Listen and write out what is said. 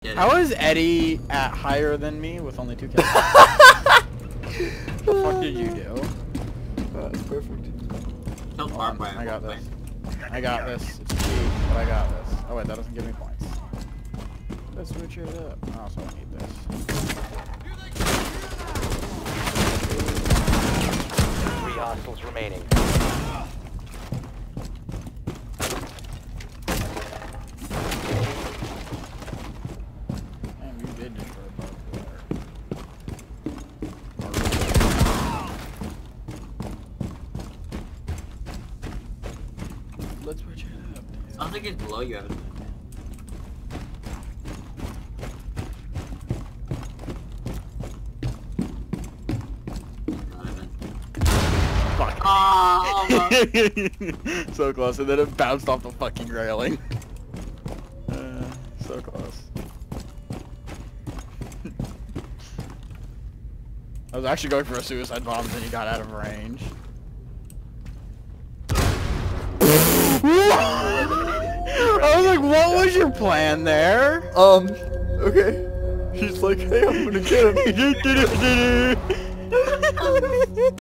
How is Eddie at higher than me with only 2 kills? What the fuck did you do? That's perfect. Don't farm by I got this. I got this. It's cheap, but I got this. Oh wait, that doesn't give me points. Let's switch it up. I also need this. 3 hostiles remaining. Man, you did destroy both there. Let's switch it up. I don't think it's below you, Evan. Fuck. Oh, So close, and then it bounced off the fucking railing. So close. I was actually going for a suicide bomb, and then he got out of range. I was like, what was your plan there? Okay. He's like, hey, I'm gonna get him.